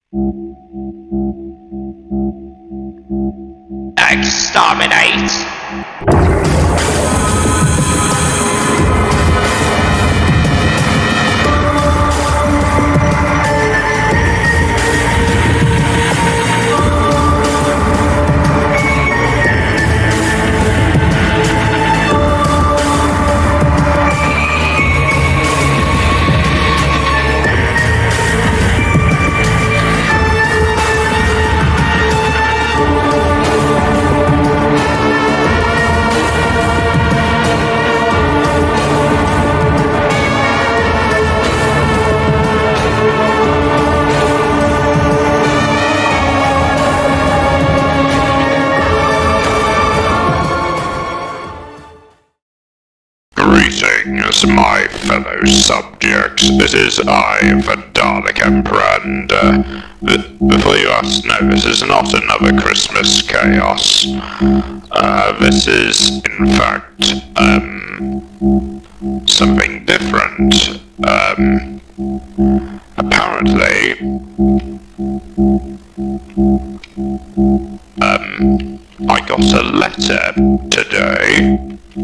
Exterminate! Greetings, my fellow subjects. It is I, the Dalek Emperor, and before you ask, no, this is not another Christmas chaos. This is, in fact, something different. Apparently, I got a letter today,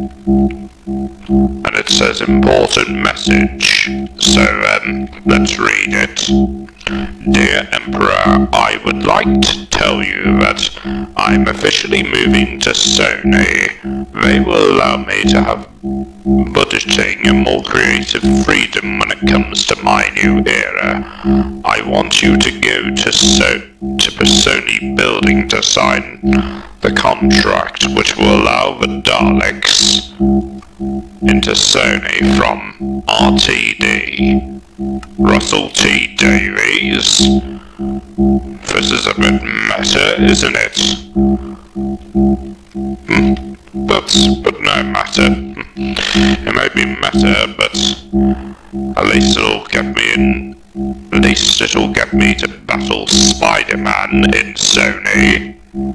and it says important message, so let's read it. Dear Emperor, I would like to tell you that I'm officially moving to Sony. They will allow me to have budgeting and more creative freedom when it comes to my new era. I want you to go to the Sony building to sign the contract which will allow the Daleks into Sony from RTD. Russell T. Davies. This is a bit meta, isn't it? But no matter. It may be meta, but at least it'll get me to battle Spider-Man in Sony.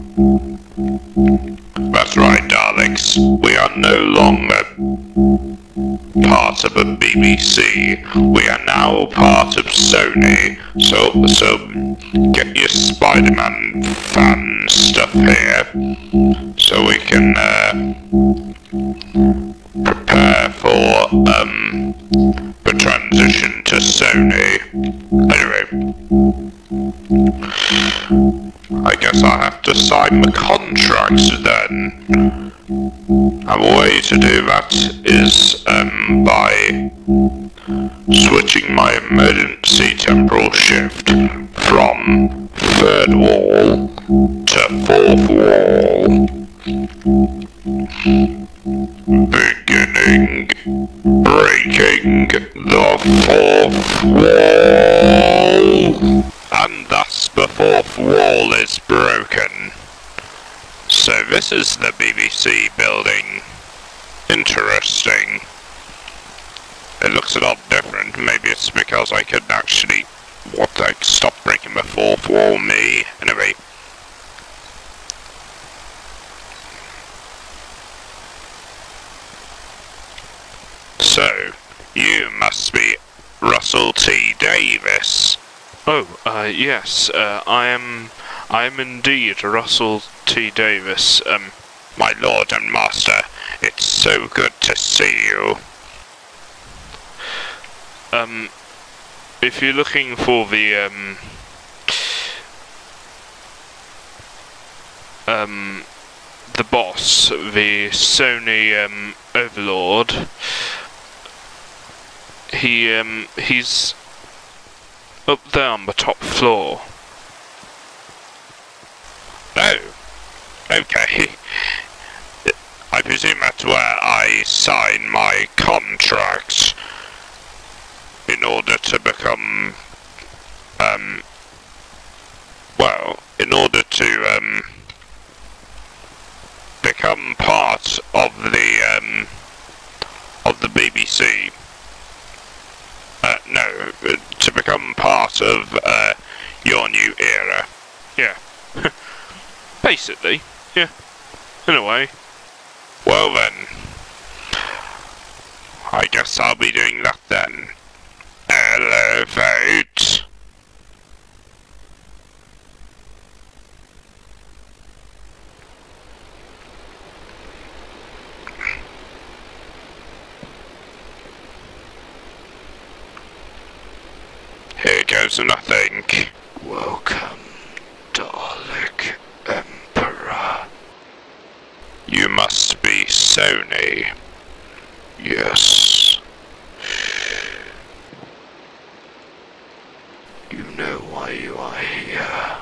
That's right, Daleks. We are no longer part of the BBC. We are now part of Sony. So get your Spider-Man fan stuff here, so we can prepare for the transition to Sony. Anyway, I guess I have to sign the contracts then. And the way to do that is by switching my emergency temporal shift from third wall to fourth wall. Beginning breaking the fourth wall. And thus the fourth wall is broken. So this is the BBC building. Interesting. It looks a lot different. Maybe it's because I could actually... stop breaking the fourth wall, me. Anyway. So, you must be Russell T. Davis. Oh, yes, I am indeed Russell T. Davis. My lord and master, it's so good to see you. If you're looking for the boss, the Sony, overlord, he's up there on the top floor. Oh, okay. I presume that's where I sign my contract in order to become, become part of the BBC. No, to become part of your new era. Yeah. Basically, yeah. In a way. Well then, I guess I'll be doing that then. Elevate. 2000, I think. Welcome, Dalek Emperor. You must be Sony. Yes. You know why you are here.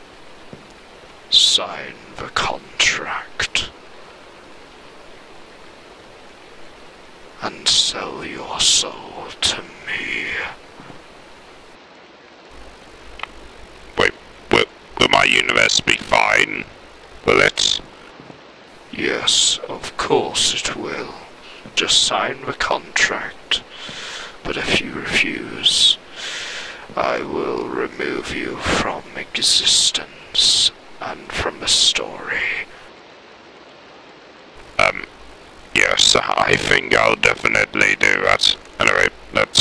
Sign the contract. And sell your soul to me. Wait, will my universe be fine? Will it? Yes, of course it will. Just sign the contract. But if you refuse, I will remove you from existence and from the story. Yes, I think I'll definitely do that. Anyway, let's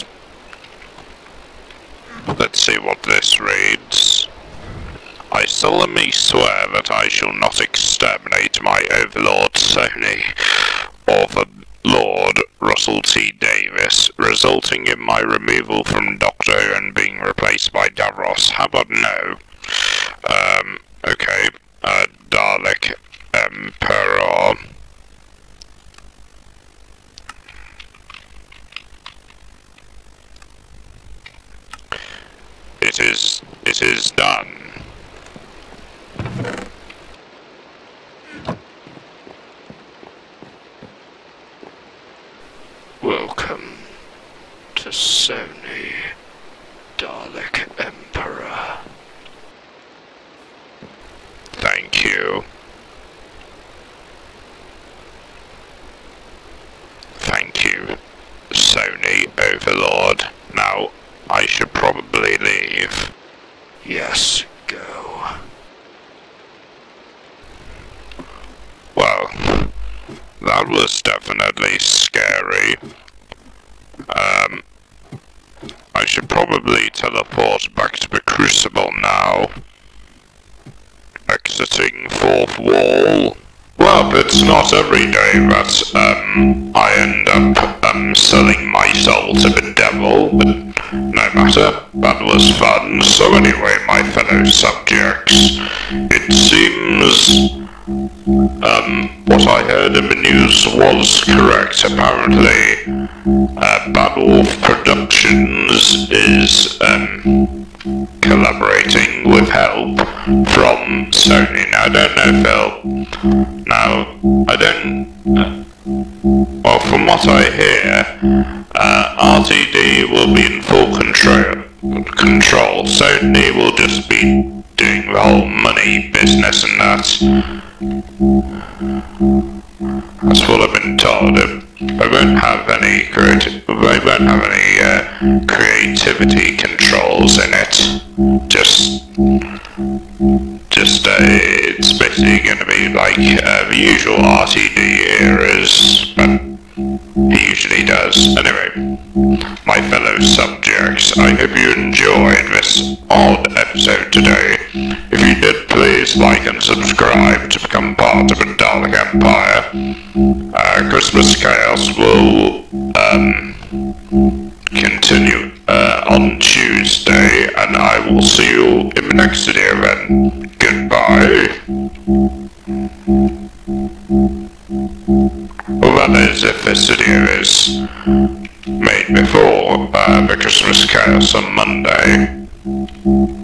see what this reads. I solemnly swear that I shall not exterminate my overlord Sony, or the Lord Russell T. Davis, resulting in my removal from Doctor Who and being replaced by Davros. How about no? Okay, Dalek Emperor. It is done. Welcome to Sony, Dalek Emperor. Thank you. Thank you, Sony Overlord. Now, I should probably leave. Yes, go. Well, that was definitely scary. I should probably teleport back to the Crucible now. Exiting fourth wall. Well, it's not every day that, I end up, selling my soul to the devil, but no matter, that was fun. So anyway, my fellow subjects, it seems, what I heard in the news was correct. Apparently, Bad Wolf Productions is, collaborating with help from Sony. Now, I don't know, Phil. Now, I don't... well, from what I hear, RTD will be in full control. Sony will just be doing the whole money business and that. That's what I've been told. They won't have any creativity controls in it. Just it's basically going to be like the usual RTD eras, but he usually does. Anyway, my fellow subjects, I hope you enjoyed this odd episode today. If you did, please like and subscribe to become part of the Dalek Empire. Christmas Chaos will continue on Tuesday, and I will see you in the next video then. Goodbye. Well, that is if this video is made before the Christmas Chaos on Monday.